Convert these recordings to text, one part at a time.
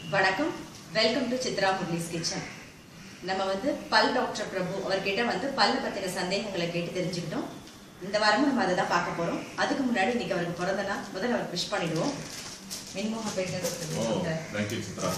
வணக்கம், welcome to Chitramurali's kitchen. நம்ம பல் டாக்டர் பிரபு அவர்கிட்ட பல்ல பத்தின சந்தேகங்களை கேட்டு தெரிஞ்சுக்கிட்டோம். இந்த வாரமும் நம்ம அதை தான் பார்க்க போறோம். அதுக்கு முன்னாடி இன்னைக்கு அவருக்கு பிறந்த நாள், முதல்ல அவருக்கு விஷ் பண்ணிடுவோம். மின்மோக பேட்டர் Thank you, Chitra.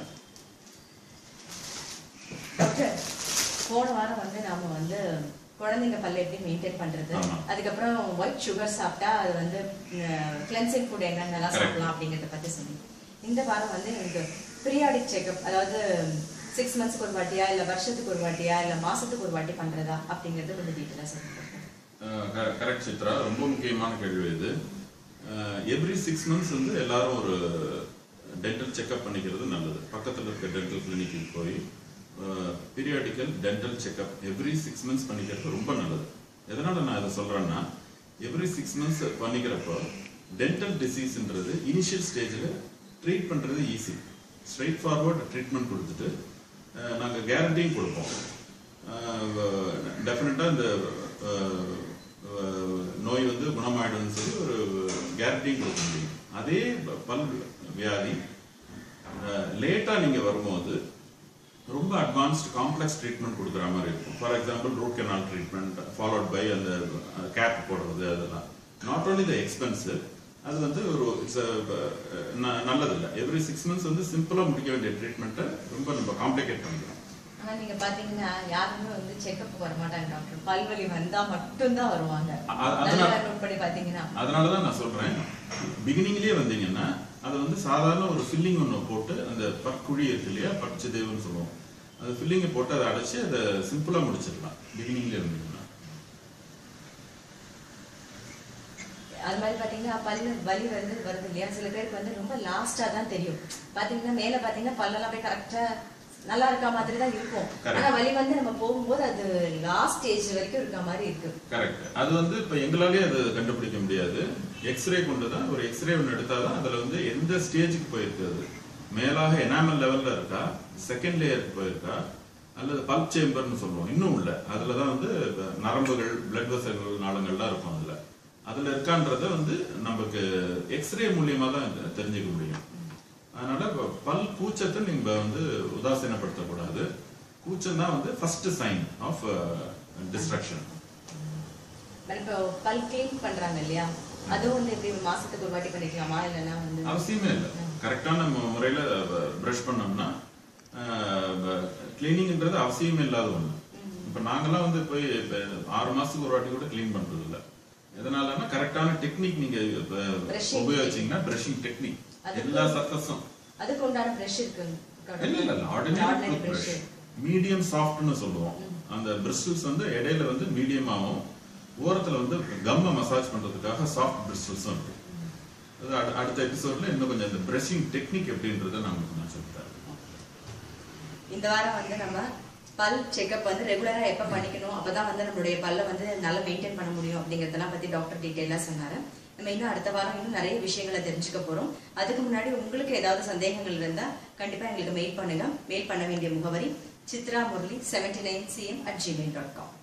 டாக்டர், போன வாரம் நாம குழந்தைங்க பல்ல எப்படி மெயின்டைன் பண்றது, அதுக்கப்புறம் ஒயிட் சுகர் சாப்பிட்டா அது கிளென்சிங் ஃபுட் என்னென்னலாம் சாப்பிடலாம் அப்படிங்கறத பத்தி சொன்னீங்க. இந்த வாரம் எனக்கு பீரியாடிக் செக்அப், அதாவது 6 மந்த்ஸ்க்கு ஒரு வாட்டியா இல்ல வருஷத்துக்கு ஒரு வாட்டியா இல்ல மாசத்துக்கு ஒரு வாட்டி பண்றதா அப்படிங்கறது கொஞ்சம் டீடைலா சொல்லுங்க. கரெக்ட் சித்ரா, ரொம்ப முக்கியமான கேள்வி இது. எவ்ரி 6 மந்த்ஸ் எல்லாரும் ஒரு டென்டல் செக்அப் பண்ணிக்கிறது நல்லது. பக்கத்துல இருக்க டென்டல் கிளினிக்கு போய் periodical dental checkup every 6 months பண்ணிக்கிறது ரொம்ப நல்லது. எதனால நான் இதை சொல்றேன்னா, எவ்ரி 6 மந்த்ஸ் பண்ணிக்கிறப்போ டென்டல் டிசீஸ்ன்றது இனிஷியல் ஸ்டேஜில் ட்ரீட் பண்ணுறது ஈஸி. ஸ்ட்ரெயிட் ஃபார்வர்ட் ட்ரீட்மெண்ட் கொடுத்துட்டு நாங்கள் கேரண்டியும் கொடுப்போம். டெஃபினட்டாக இந்த நோய் குணமாயிடும்னு சொல்லி ஒரு கேரண்டியும் கொடுக்க முடியும். அதே பல் வியாதி லேட்டாக நீங்கள் வரும்போது ரொம்ப அட்வான்ஸ்ட் காம்ப்ளெக்ஸ் ட்ரீட்மெண்ட் கொடுக்குற மாதிரி இருக்கும். For example root canal treatment followed by அந்த கேப் போடுறது, அதெல்லாம் நாட் ஓன்லி த எக்ஸ்பென்சிவ், அது ஒரு நல்லதில்லை. எவ்ரி 6 மந்த்ஸ் சிம்பிளா முடிக்க வேண்டிய ட்ரீட்மெண்ட்டை ரொம்ப நம்ம காம்ப்ளிகேட் பண்ணிக்கிறோம். ஆனா நீங்க பாத்தீங்கன்னா யாருமே செக்அப் வர மாட்டாங்க டாக்டர், பல்வலி வந்தா மட்டும்தான் வருவாங்க. அதனாலதான் நான் சொல்றேன், பிகினிங்லயே வந்தீங்கன்னா அதை சாதாரண ஒரு ஃபில்லிங் ஒன்று போட்டு, அந்த பற்குழி இருக்கு இல்லையா, பற்சிதைவுன்னு சொல்லுவோம், அந்த ஃபில்லிங்கை போட்டு அதை அடைச்சு அதை சிம்பிளா முடிச்சிடலாம் பிகினிங்லயே வந்தீங்கன்னா. அது மாதிரி பாத்தீங்கன்னா பல்லு வலி வருது இல்லையா, சில பேருக்கு ரொம்ப லாஸ்டா தான் தெரியும். பாத்தீங்கன்னா மேல பாத்தீங்கன்னா பல்லெல்லாம் போய் கரெக்டா நல்லா இருக்க மாதிரி தான் இருக்கும், ஆனா வலி நம்ம போகும்போது அது லாஸ்ட் ஸ்டேஜ் வரைக்கும் இருக்க மாதிரி இருக்கு. கரெக்ட். அது இப்ப எங்களாலே அது கண்டுபிடிக்க முடியாது. எக்ஸ்ரே கொண்டுதான், ஒரு எக்ஸ்ரே ஒன்று எடுத்தாதான் அதுல எந்த ஸ்டேஜுக்கு போயிருக்கு, அது மேலாக எனாமல் லெவல்ல இருக்கா, செகண்ட் லேயருக்கு போயிருக்கா, அல்லது பல்ப் சேம்பர்னு சொல்லுவோம் இன்னும் உள்ள, அதுலதான் நரம்புகள், பிளட் வெசல்கள், நாளங்கள்லாம் இருக்கும். அதுல இருக்கான்றத நமக்கு எக்ஸ்ரே மூலியமா தான் தெரிஞ்சுக்க முடியும். அதனால பல் கூச்சத்தை நீங்க உதாசீனப்படுத்தக்கூடாது. கூச்சம் தான் ஃபர்ஸ்ட் சைன் ஆஃப் டிஸ்ட்ரக்ஷன். இப்போ பல் கிளீன் பண்றாங்க இல்லையா, அதுவும் எப்படி மாசத்துக்கு ஒரு வாட்டி பண்ணிக்கலாமா, இல்லைன்னா அவசியமே இல்லை. கரெக்டான முறையில பிரஷ் பண்ணோம்னா கிளீனிங்ன்றது அவசியமே இல்லாத ஒண்ணு. இப்ப நாங்கெல்லாம் போய் 6 மாசத்துக்கு ஒரு வாட்டி கூட கிளீன் பண்றது இல்லை. எதனாலன்னா கரெக்டான டெக்னிக் நீங்க உபயோகிச்சீங்கன்னா, பிரஷிங் டெக்னிக், எல்லா சர்ஃபேஸும் அதுக்கு உண்டான பிரஷ் இருக்கு. இல்ல ஆர்டினரி பிரஷ், மீடியம் சாஃப்ட்னு சொல்லுவோம். அந்த பிரிஸ்டல்ஸ் இடையில மீடியமாவும், ஓரத்துல கம்ம மசாஜ் பண்றதுக்காக சாஃப்ட் பிரிஸ்டல்ஸும் இருக்கு. அது அடுத்த எபிசோட்ல இன்னும் கொஞ்சம் இந்த பிரஷிங் டெக்னிக் எப்படின்றத நான் சொல்லித்தரேன். இந்த வாரம் நம்ம பல் செக்அப் ரெகுலரா எப்ப பண்ணிக்கணும், அப்பதான் நம்மளுடைய பல்ல நல்லா மெயின்டைன் பண்ண முடியும் அப்படிங்கறதெல்லாம் பத்தி டாக்டர் டீடைலா சொன்னாரு. நம்ம இன்னும் அடுத்த வாரம் இன்னும் நிறைய விஷயங்களை தெரிஞ்சுக்க போறோம். அதுக்கு முன்னாடி உங்களுக்கு ஏதாவது சந்தேகங்கள் இருந்தா கண்டிப்பா எங்களுக்கு மெயில் பண்ணுங்க. மெயில் பண்ண வேண்டிய முகவரி chitramurali79cm@gmail.com.